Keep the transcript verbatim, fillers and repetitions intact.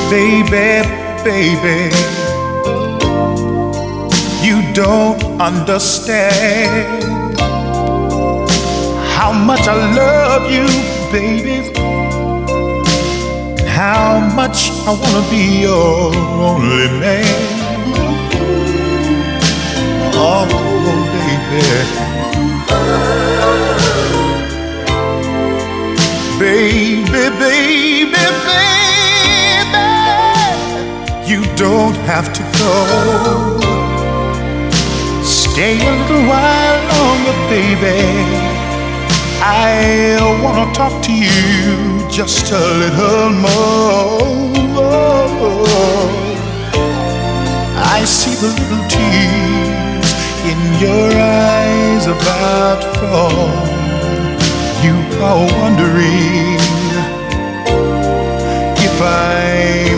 Baby, baby, you don't understand how much I love you, baby, and how much I wanna be your only man. Oh, baby, baby, baby, baby, you don't have to go. Stay a little while longer, baby. I wanna talk to you just a little more. I see the little tears in your eyes about to fall. You are wondering if I